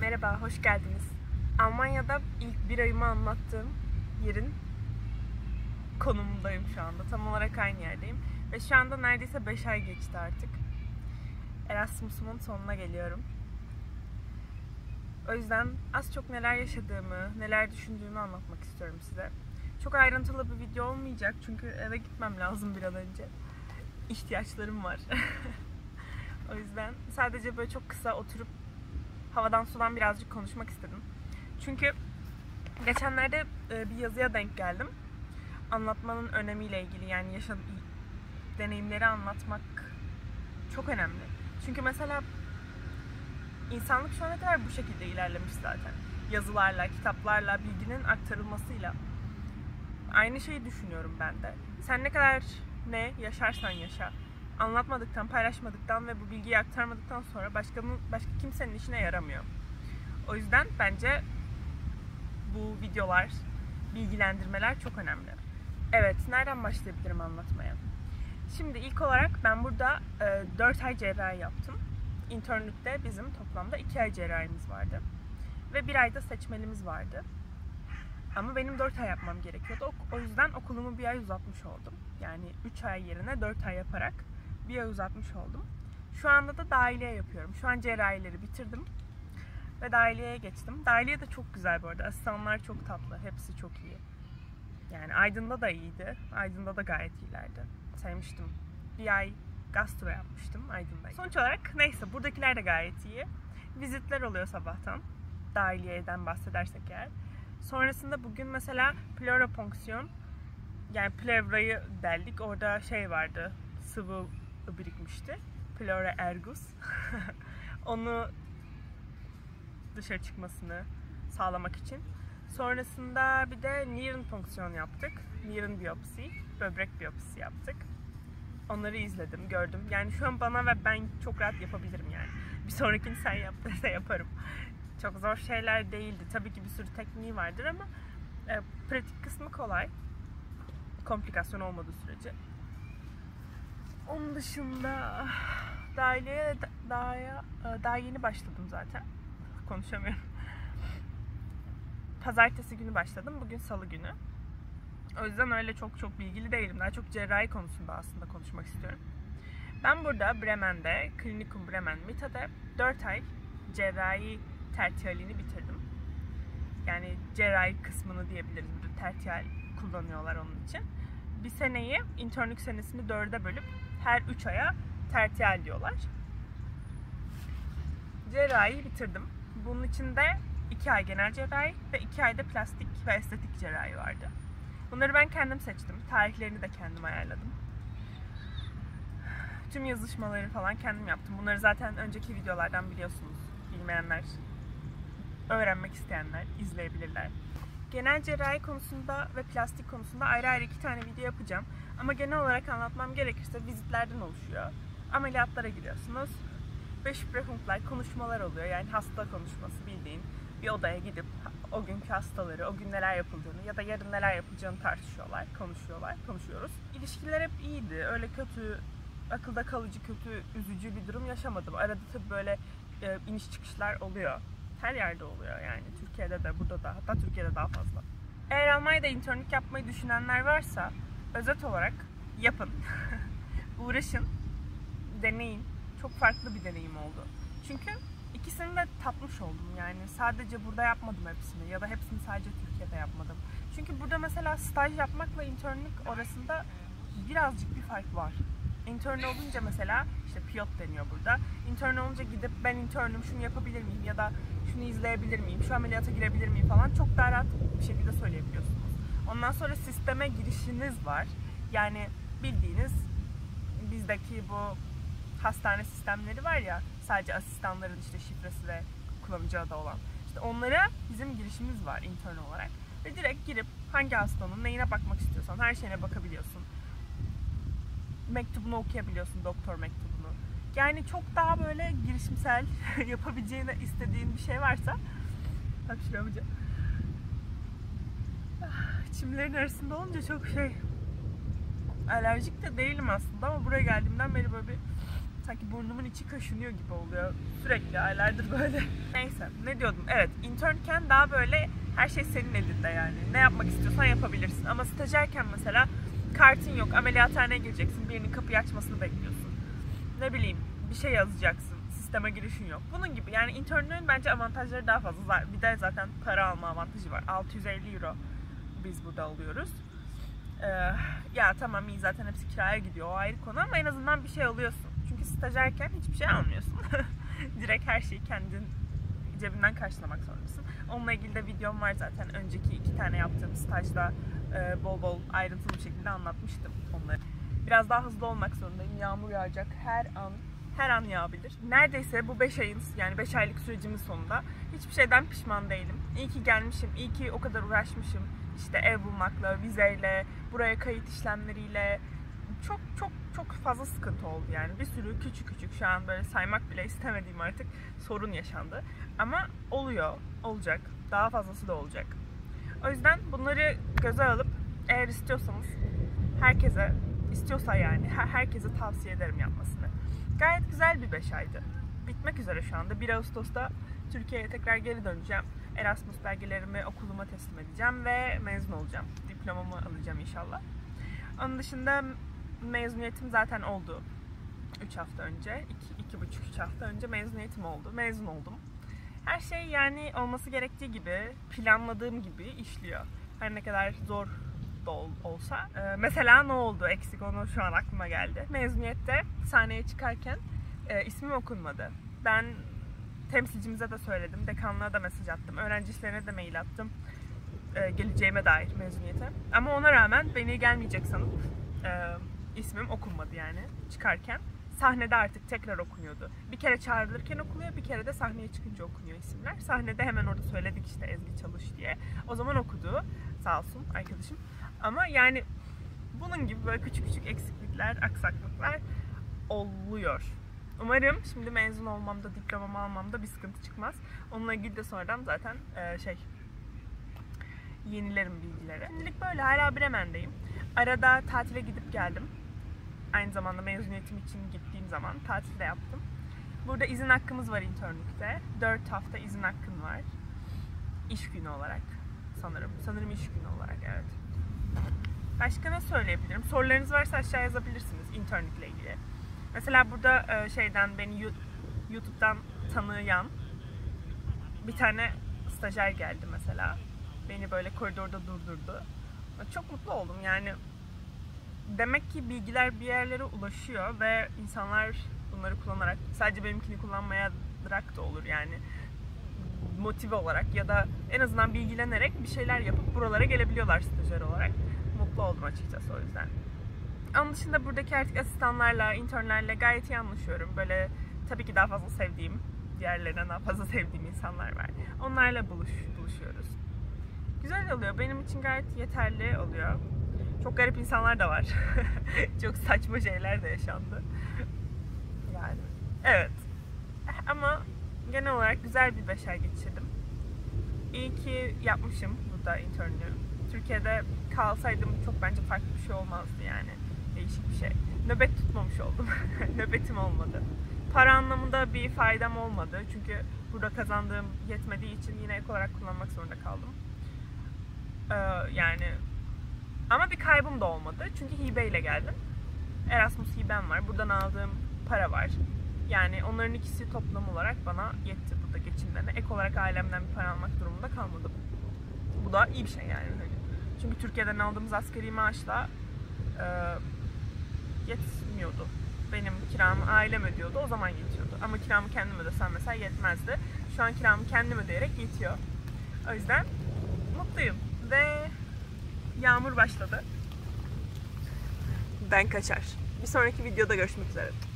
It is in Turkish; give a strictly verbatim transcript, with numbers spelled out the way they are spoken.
Merhaba, hoş geldiniz. Almanya'da ilk bir ayımı anlattığım yerin konumundayım şu anda. Tam olarak aynı yerdeyim. Ve şu anda neredeyse beş ay geçti artık. Erasmus'umun sonuna geliyorum. O yüzden az çok neler yaşadığımı, neler düşündüğümü anlatmak istiyorum size. Çok ayrıntılı bir video olmayacak çünkü eve gitmem lazım bir an önce. İhtiyaçlarım var. O yüzden sadece böyle çok kısa oturup havadan sudan birazcık konuşmak istedim. Çünkü geçenlerde bir yazıya denk geldim. Anlatmanın önemiyle ilgili, yani yaşadığı deneyimleri anlatmak çok önemli. Çünkü mesela insanlık şu ana kadar bu şekilde ilerlemiş zaten. Yazılarla, kitaplarla, bilginin aktarılmasıyla. Aynı şeyi düşünüyorum ben de. Sen ne kadar ne yaşarsan yaşa, anlatmadıktan, paylaşmadıktan ve bu bilgiyi aktarmadıktan sonra başkanın, başka kimsenin işine yaramıyor. O yüzden bence bu videolar, bilgilendirmeler çok önemli. Evet, nereden başlayabilirim anlatmaya? Şimdi ilk olarak ben burada e, dört ay cerrahi yaptım. İnternlükte bizim toplamda iki ay cerrahimiz vardı. Ve bir ayda seçmelimiz vardı. Ama benim dört ay yapmam gerekiyordu. O yüzden okulumu bir ay uzatmış oldum. Yani üç ay yerine dört ay yaparak bir ay uzatmış oldum. Şu anda da dahiliye yapıyorum. Şu an cerrahileri bitirdim. Ve dahiliyeye geçtim. Dahiliye de çok güzel bu arada. Asistanlar çok tatlı. Hepsi çok iyi. Yani Aydın'da da iyiydi. Aydın'da da gayet iyilerdi. Sevmiştim. Bir ay gastro yapmıştım Aydın'da. Sonuç olarak neyse, buradakiler de gayet iyi. Vizitler oluyor sabahtan. Dahiliyeden bahsedersek eğer. Sonrasında bugün mesela pleuraponksiyon, yani plevrayı deldik. Orada şey vardı, sıvı birikmişti. Pleura ergus. Onu dışarı çıkmasını sağlamak için. Sonrasında bir de Nieren fonksiyon yaptık. Nieren biyopsi, böbrek biyopsisi yaptık. Onları izledim, gördüm. Yani şu an bana ve ben çok rahat yapabilirim yani. Bir sonrakini sen yap dese yaparım. Çok zor şeyler değildi. Tabii ki bir sürü tekniği vardır ama e, pratik kısmı kolay. Komplikasyon olmadığı sürece. Onun dışında dahiliyeye daha, daha yeni başladım zaten. Konuşamıyorum. Pazartesi günü başladım. Bugün salı günü. O yüzden öyle çok çok bilgili değilim. Daha çok cerrahi konusunda aslında konuşmak istiyorum. Ben burada Bremen'de, Klinikum Bremen Mita'da dört ay cerrahi tertiyalini bitirdim. Yani cerrahi kısmını diyebiliriz. Burada tertiyal kullanıyorlar onun için. Bir seneyi, internlük senesini dörde bölüp her üç aya tertiyal diyorlar. Cerrahi bitirdim. Bunun içinde iki ay genel cerrahi ve iki ayda plastik ve estetik cerrahi vardı. Bunları ben kendim seçtim. Tarihlerini de kendim ayarladım. Tüm yazışmaları falan kendim yaptım. Bunları zaten önceki videolardan biliyorsunuz. Bilmeyenler, öğrenmek isteyenler izleyebilirler. Genel cerrahi konusunda ve plastik konusunda ayrı ayrı iki tane video yapacağım. Ama genel olarak anlatmam gerekirse vizitlerden oluşuyor. Ameliyatlara giriyorsunuz. Besprechungslar, konuşmalar oluyor. Yani hasta konuşması, bildiğin bir odaya gidip o günkü hastaları, o gün neler yapıldığını ya da yarın neler yapılacağını tartışıyorlar, konuşuyorlar, konuşuyoruz. İlişkiler hep iyiydi. Öyle kötü, akılda kalıcı, kötü, üzücü bir durum yaşamadım. Arada tabii böyle e, iniş çıkışlar oluyor. Her yerde oluyor yani. Türkiye'de de, burada da, hatta Türkiye'de daha fazla. Eğer Almanya'da internlük yapmayı düşünenler varsa özet olarak yapın. Uğraşın, deneyin. Çok farklı bir deneyim oldu. Çünkü ikisini de tatmış oldum yani. Sadece burada yapmadım hepsini ya da hepsini sadece Türkiye'de yapmadım. Çünkü burada mesela staj yapmakla internlük arasında birazcık bir fark var. Intern olunca mesela, işte pilot deniyor burada. Intern olunca gidip ben internüm, şunu yapabilir miyim ya da şunu izleyebilir miyim, şu ameliyata girebilir miyim falan çok daha rahat bir şekilde söyleyebiliyorsunuz. Ondan sonra sisteme girişiniz var. Yani bildiğiniz bizdeki bu hastane sistemleri var ya, sadece asistanların işte şifresi ve kullanıcı adı olan. İşte onlara bizim girişimiz var intern olarak. Ve direkt girip hangi hastanın neyine bakmak istiyorsan her şeyine bakabiliyorsun. Mektubunu okuyabiliyorsun, doktor mektubunu. Yani çok daha böyle girişimsel yapabileceğini istediğin bir şey varsa bak şuraya yapacağım. Çimlerin arasında olunca çok şey alerjik de değilim aslında ama buraya geldiğimden beri böyle bir Sanki burnumun içi kaşınıyor gibi oluyor. Sürekli aylardır böyle. Neyse, ne diyordum? Evet, internken daha böyle her şey senin elinde yani. Ne yapmak istiyorsan yapabilirsin. Ama stajyerken mesela kartın yok, ameliyathaneye gireceksin, birinin kapıyı açmasını bekliyorsun. Ne bileyim, bir şey yazacaksın, sisteme girişin yok. Bunun gibi yani internlüğün bence avantajları daha fazla. Bir de zaten para alma avantajı var. altı yüz elli euro biz burada alıyoruz. Ee, ya tamam iyi, zaten hepsi kiraya gidiyor, o ayrı konu, ama en azından bir şey alıyorsun. Çünkü stajyerken hiçbir şey almıyorsun. Direkt her şeyi kendin cebinden karşılamak zorundasın. Onunla ilgili de videom var zaten. Önceki iki tane yaptığım stajda e, bol bol ayrıntılı bir şekilde anlatmıştım onları. Biraz daha hızlı olmak zorundayım. Yağmur yağacak her an. Her an yağabilir. Neredeyse bu beş ayın, yani beş aylık sürecimin sonunda hiçbir şeyden pişman değilim. İyi ki gelmişim, iyi ki o kadar uğraşmışım. İşte ev bulmakla, vizeyle, buraya kayıt işlemleriyle çok çok çok fazla sıkıntı oldu yani. Bir sürü küçük küçük, şu an böyle saymak bile istemediğim artık sorun yaşandı. Ama oluyor, olacak. Daha fazlası da olacak. O yüzden bunları göze alıp eğer istiyorsanız herkese, istiyorsa yani herkese tavsiye ederim yapmasını. Gayet güzel bir beş aydı. Bitmek üzere şu anda. bir Ağustos'ta Türkiye'ye tekrar geri döneceğim. Erasmus belgelerimi okuluma teslim edeceğim ve mezun olacağım. Diplomamı alacağım inşallah. Onun dışında mezuniyetim zaten oldu. üç hafta önce, iki buçuk üç hafta önce mezuniyetim oldu. Mezun oldum. Her şey yani olması gerektiği gibi, planladığım gibi işliyor. Her ne kadar zor da olsa. Ee, mesela ne oldu eksik, onu şu an aklıma geldi. Mezuniyette sahneye çıkarken e, ismim okunmadı. Ben temsilcimize de söyledim, dekanlığa da mesaj attım, öğrenci işlerine de mail attım. E, geleceğime dair mezuniyete. Ama ona rağmen beni gelmeyecek sanıp e, ismim okunmadı yani çıkarken. Sahnede artık tekrar okunuyordu. Bir kere çağrılırken okuluyor, bir kere de sahneye çıkınca okunuyor isimler. Sahnede hemen orada söyledik işte Ezgi çalış diye. O zaman okudu. Sağ olsun arkadaşım. Ama yani bunun gibi böyle küçük küçük eksiklikler, aksaklıklar oluyor. Umarım şimdi mezun olmamda, diplomamı almamda bir sıkıntı çıkmaz. Onunla ilgili de sonradan zaten e, şey yenilerim bilgileri. Şimdilik böyle, hala Bremen'deyim. Arada tatile gidip geldim. Aynı zamanda mezuniyetim için gittiğim zaman tatil de yaptım. Burada izin hakkımız var internlükte. dört hafta izin hakkın var. İş günü olarak sanırım. Sanırım iş günü olarak, evet. Başka ne söyleyebilirim? Sorularınız varsa aşağı yazabilirsiniz internlükle ilgili. Mesela burada şeyden, beni YouTube'dan tanıyan bir tane stajyer geldi mesela. Beni böyle koridorda durdurdu. Çok mutlu oldum yani. Demek ki bilgiler bir yerlere ulaşıyor ve insanlar bunları kullanarak, sadece benimkini kullanmayarak da olur yani, motive olarak ya da en azından bilgilenerek bir şeyler yapıp buralara gelebiliyorlar stajyer olarak. Mutlu oldum açıkçası o yüzden. Onun dışında buradaki artık asistanlarla, internlerle gayet iyi anlaşıyorum. Böyle tabii ki daha fazla sevdiğim, diğerlerinden daha fazla sevdiğim insanlar var. Onlarla buluş, buluşuyoruz. Güzel oluyor. Benim için gayet yeterli oluyor. Çok garip insanlar da var. Çok saçma şeyler de yaşandı. Yani evet. Ama genel olarak güzel bir beş ay geçirdim. İyi ki yapmışım burada internlüğü. Türkiye'de kalsaydım çok bence farklı bir şey olmazdı yani. Değişik bir şey. Nöbet tutmamış oldum. Nöbetim olmadı. Para anlamında bir faydam olmadı. Çünkü burada kazandığım yetmediği için yine ek olarak kullanmak zorunda kaldım. Ee, yani ama bir kaybım da olmadı. Çünkü hibeyle geldim. Erasmus hibem var. Buradan aldığım para var. Yani onların ikisi toplam olarak bana yetti burada geçimlerine. Ek olarak ailemden bir para almak durumunda kalmadım. Bu da iyi bir şey yani. Çünkü Türkiye'den aldığımız asgari maaşla e, yetmiyordu. Benim kiramı ailem ödüyordu. O zaman yetiyordu. Ama kiramı kendim ödesem mesela yetmezdi. Şu an kiramı kendim ödeyerek yetiyor. O yüzden mutluyum. Ve yağmur başladı. Ben kaçar. Bir sonraki videoda görüşmek üzere.